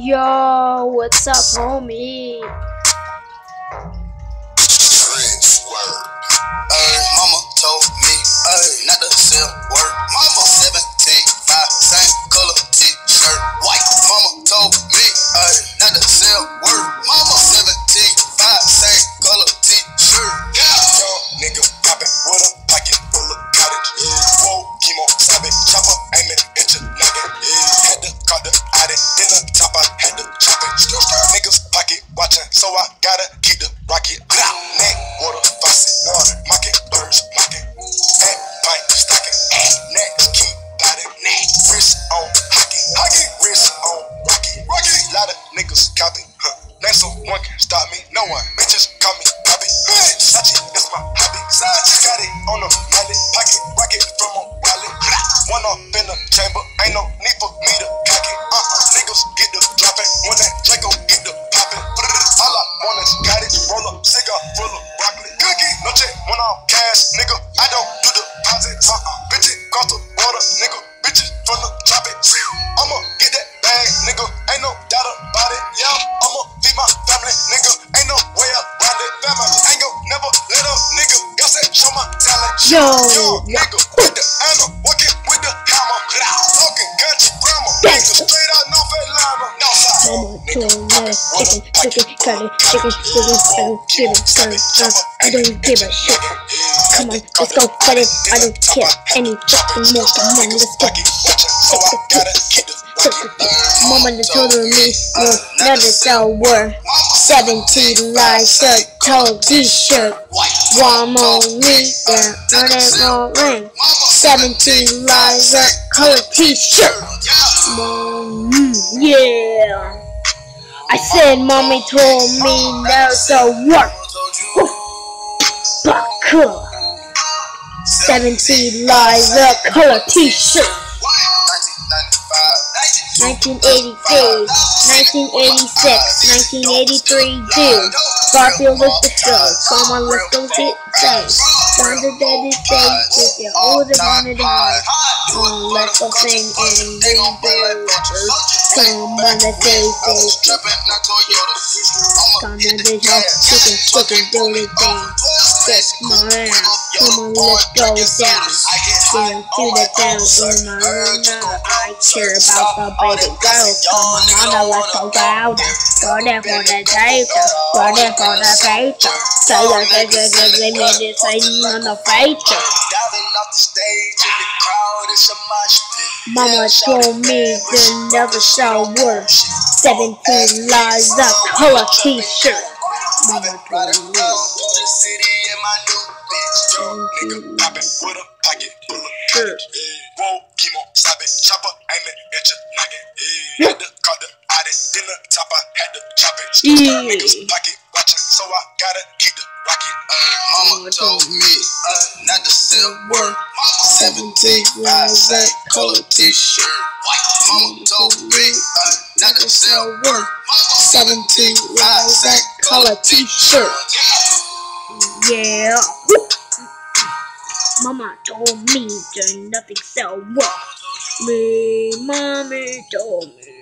Yo, what's up, homie? Mama told me not to sell word. Mama 17.5, same color t-shirt, white. Mama told me not to sell word. Mama 17.5, same color t-shirt. Young nigga poppin' with a pocket full of cottage. Whoa, chemo, sabe, chopper, aiming at your noggin. Had to call the addict in the top, I had to chop it. Niggas pocket watching, so I gotta keep the rocket. Neck, water, faucet, water, mocking, birds, mocking. Head, pint, stocking, next, keep biting. Wrist on hockey, wrist on rocky. Lot of niggas copy, name someone can stop me, no one. Bitches call me Bobby. Sachi, that's my hobby. Got it on the mallet, pocket rocket from a wallet. One up in the chamber, ain't no need for me to cock it. Niggas get the dropping when that Draco get the popping. All I want is got it, roll up, cigar full of broccoli. Cookie, no check, one off cash, nigga. I don't do deposits. Bitches cost the water, nigga. Bitches from the tropics. I'ma get that bag, nigga. Ain't no doubt about it. Yeah, I'ma feed my family, nigga. Ain't no way around it. Family ain't gon' never let up, nigga. Got that show my talent. Yo, nigga, with the hammer, working with the hammer. Talking country grammar, nigga, straight out North Atlanta. I don't give a shit. Come on, let's go get it. I don't care any fucking more. Come on, let's go. Mama told me no, never sell word. 17 lies, a told t-shirt. One more ring, yeah, on it no ring. 17 lies, a color t-shirt. Yeah. I said mommy told me never sell word. Buckle. 17 lies, a color t-shirt. 1983, 1986, 1983, dude. Garfield is the show. Come on, let's go get things. Time to dedicate if you're older than it is. Let's go sing and rebuild. Come on, let's say come on, bitch, chicken, do the thing. Come on, let's go down. Down to the town in my room now. I care about the baby girl. Come on, let's go down. Go there for the taker. Go there for the paper. Say your meditating on the feature. Mama told me to never sell word. 17 lies, a color t-shirt. Mama told me. Nigga poppin' with a pocket full of cottage. Whoa, chemo, sabe, chopper, aiming at your noggin. Had to call the addict in the top, I had to chop it. Niggas pocket watching, so I gotta keep the rocket. Mama told me not to sell word. 17 lies, that color t-shirt. Mama told me not to sell word. 17 lies, that color t-shirt. Yeah. Mama told me to nothing sell well. Mommy told me